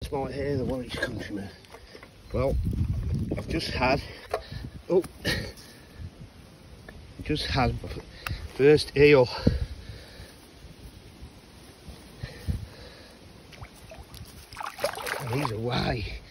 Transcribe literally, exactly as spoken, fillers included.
just might hear the Welsh countryman. Well, I've just had, oh, just had my first eel. And he's away.